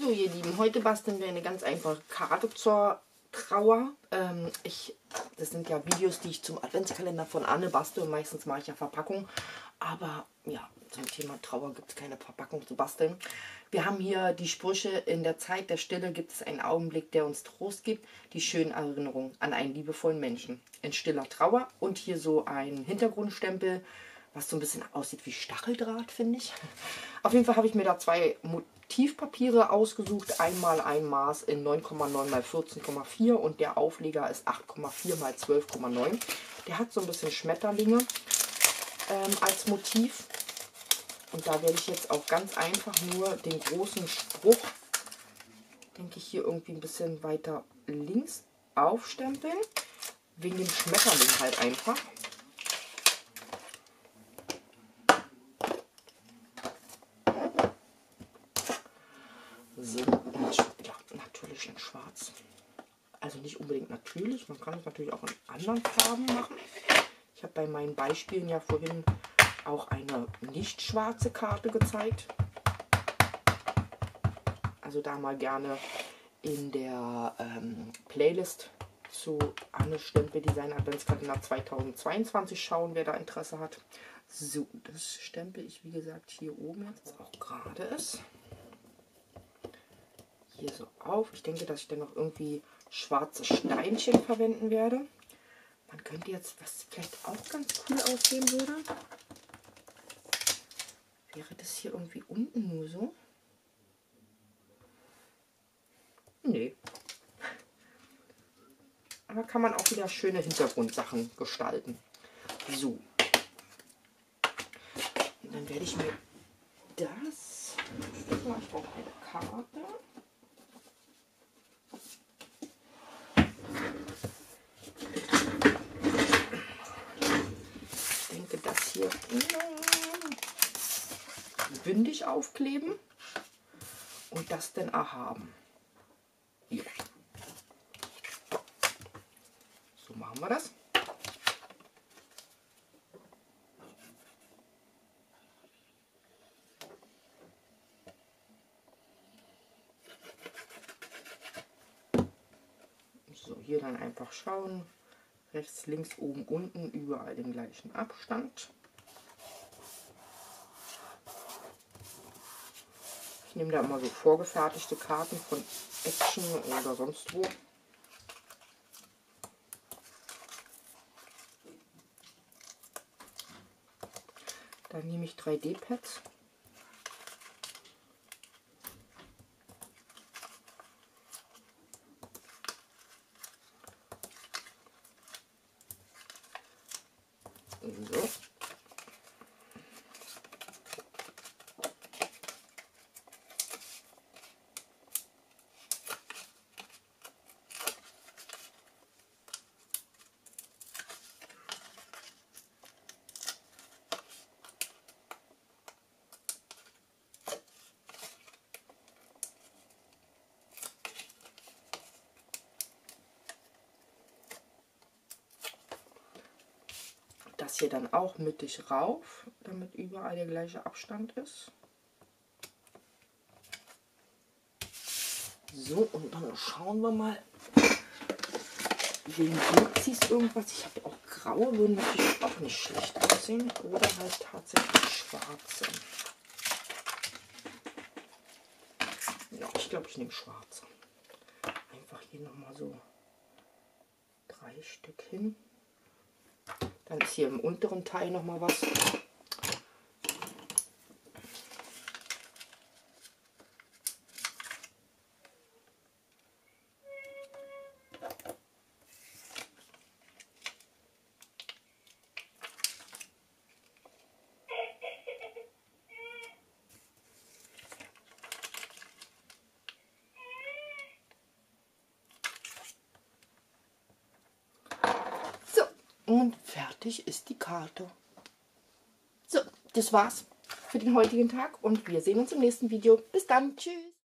So ihr Lieben, heute basteln wir eine ganz einfache Karte zur Trauer. Das sind ja Videos, die ich zum Adventskalender von Anne bastel. Meistens mache ich ja Verpackung. Aber ja, zum Thema Trauer gibt es keine Verpackung zu basteln. Wir haben hier die Sprüche: In der Zeit der Stille gibt es einen Augenblick, der uns Trost gibt. Die schönen Erinnerungen an einen liebevollen Menschen. In stiller Trauer. Und hier so ein Hintergrundstempel, was so ein bisschen aussieht wie Stacheldraht, finde ich. Auf jeden Fall habe ich mir da zwei Motivpapiere ausgesucht. Einmal ein Maß in 9,9 x 14,4 und der Aufleger ist 8,4 x 12,9. Der hat so ein bisschen Schmetterlinge als Motiv. Und da werde ich jetzt auch ganz einfach nur den großen Spruch, denke ich, hier irgendwie ein bisschen weiter links aufstempeln. Wegen dem Schmetterling halt einfach. So, und ja, natürlich in schwarz. Also nicht unbedingt natürlich, man kann es natürlich auch in anderen Farben machen. Ich habe bei meinen Beispielen ja vorhin auch eine nicht schwarze Karte gezeigt. Also da mal gerne in der Playlist zu Anne Stempel Design Adventskalender 2022 schauen, wer da Interesse hat. So, das stempel ich wie gesagt hier oben jetzt auch gerade ist. Hier so auf. Ich denke, dass ich dann noch irgendwie schwarze Steinchen verwenden werde. Man könnte jetzt, was vielleicht auch ganz cool aussehen würde, wäre das hier irgendwie unten nur so. Nee. Aber kann man auch wieder schöne Hintergrundsachen gestalten. So. Und dann werde ich mir das... Ich brauche eine Karte. Ich denke, das hier bündig aufkleben und das dann erhaben. Ja. So machen wir das. So, hier dann einfach schauen. Rechts, links, oben, unten, überall den gleichen Abstand. Ich nehme da immer so vorgefertigte Karten von Action oder sonst wo. Dann nehme ich 3D-Pads. So. Das hier dann auch mittig rauf, damit überall der gleiche Abstand ist. So, und dann schauen wir mal, wegen Glitzies irgendwas. Ich habe auch graue, würden natürlich auch nicht schlecht aussehen. Oder halt tatsächlich schwarze. Ja, ich glaube, ich nehme schwarze. Einfach hier nochmal so 3 Stück hin. Dann ist hier im unteren Teil noch mal was. Und fertig ist die Karte. So, das war's für den heutigen Tag und wir sehen uns im nächsten Video. Bis dann, tschüss!